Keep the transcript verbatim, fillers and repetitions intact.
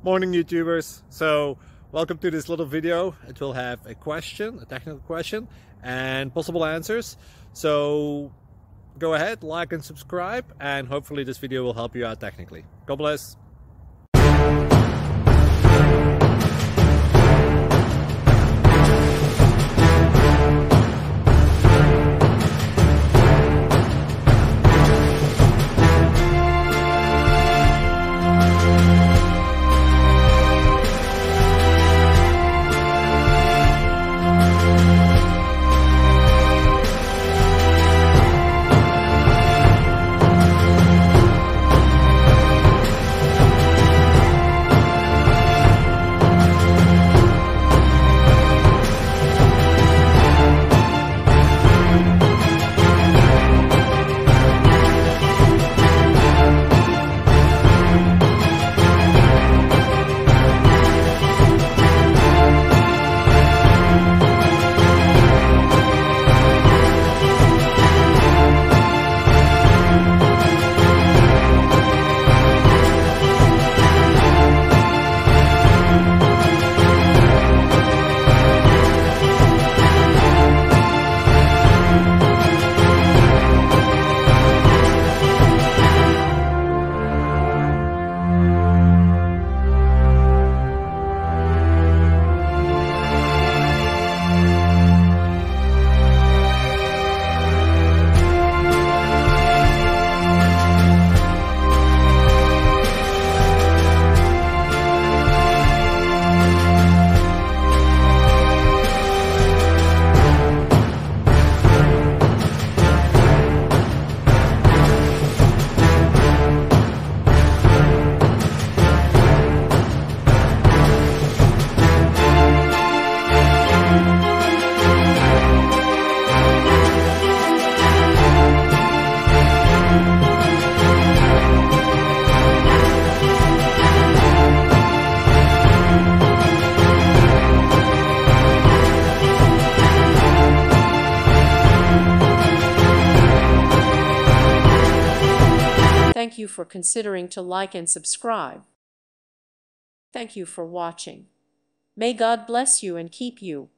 Morning YouTubers. So welcome to this little video. It will have a question, a technical question, and possible answers. So go ahead, like and subscribe, and hopefully this video will help you out technically. God bless. Thank you for considering to like and subscribe. Thank you for watching. May God bless you and keep you.